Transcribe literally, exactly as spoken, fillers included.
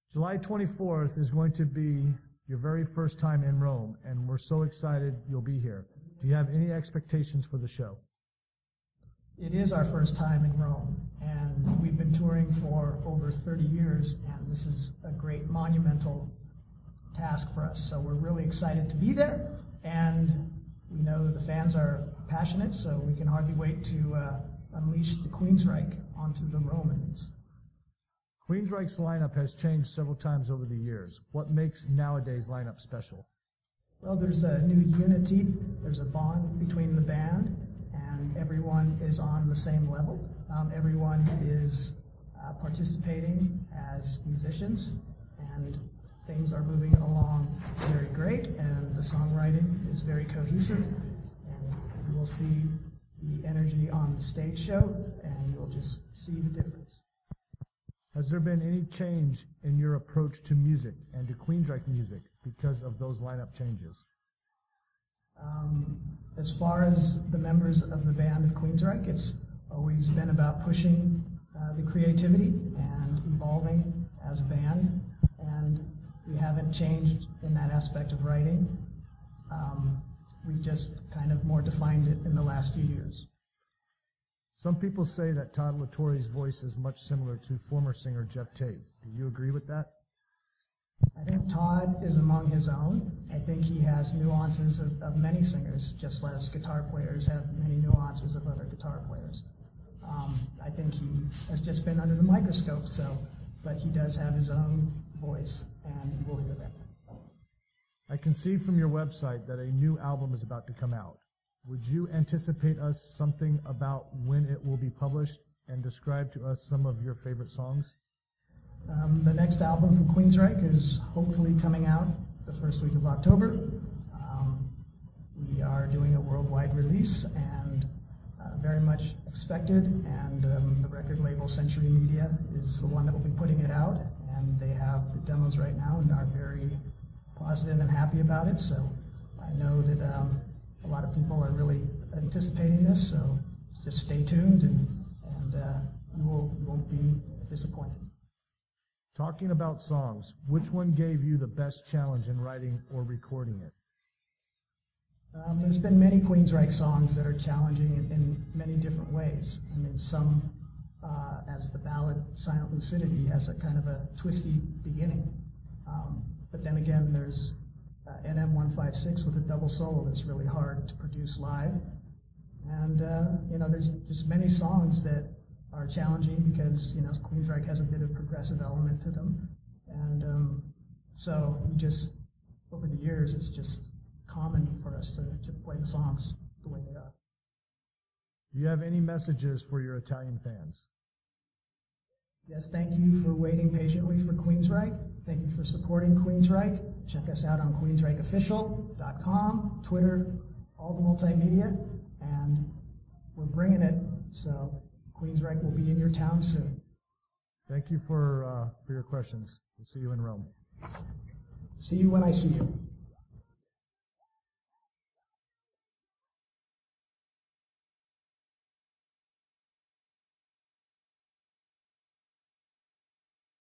July twenty-fourth is going to be your very first time in Rome, and we're so excited you'll be here. Do you have any expectations for the show? It is our first time in Rome, and we've been touring for over thirty years, and this is a great monumental task for us. So we're really excited to be there, and we know that the fans are passionate, so we can hardly wait to uh, unleash the Queensryche onto the Romans. Queensryche's lineup has changed several times over the years. What makes nowadays lineup special? Well, there's a new unity, there's a bond between the band, and everyone is on the same level. Um, everyone is uh, participating as musicians, and things are moving along very great, and the songwriting is very cohesive, and you will see the energy on the stage show, and you'll just see the difference. Has there been any change in your approach to music and to Queensryche music because of those lineup changes? Um, as far as the members of the band of Queensryche, it's always been about pushing uh, the creativity and evolving as a band, and we haven't changed in that aspect of writing. Um, we've just kind of more defined it in the last few years. Some people say that Todd LaTorre's voice is much similar to former singer Geoff Tate. Do you agree with that? I think Todd is among his own. I think he has nuances of, of many singers, just as guitar players have many nuances of other guitar players. Um, I think he has just been under the microscope, so, but he does have his own voice, and you will hear that. I can see from your website that a new album is about to come out. Would you anticipate us something about when it will be published and describe to us some of your favorite songs? Um, the next album from Queensryche is hopefully coming out the first week of October. Um, we are doing a worldwide release, and uh, very much expected, and um, the record label Century Media is the one that will be putting it out, and they have the demos right now and are very positive and happy about it, so I know that um, a lot of people are really anticipating this, so just stay tuned, and, and uh, you, will, you won't be disappointed. Talking about songs, which one gave you the best challenge in writing or recording it? Um, there's been many Queensryche songs that are challenging in, in many different ways. I mean, some, uh, as the ballad Silent Lucidity, has a kind of a twisty beginning. Um, but then again, there's uh, N M one five six with a double solo that's really hard to produce live. And, uh, you know, there's just many songs that are challenging because, you know, Queensryche has a bit of progressive element to them. And um, so you just, over the years, it's just common for us to, to play the songs the way they are. Do you have any messages for your Italian fans? Yes, thank you for waiting patiently for Queensryche. Thank you for supporting Queensryche. Check us out on queensryche official dot com, Twitter, all the multimedia, and we're bringing it, so Queensryche will be in your town soon. Thank you for, uh, for your questions. We'll see you in Rome. See you when I see you.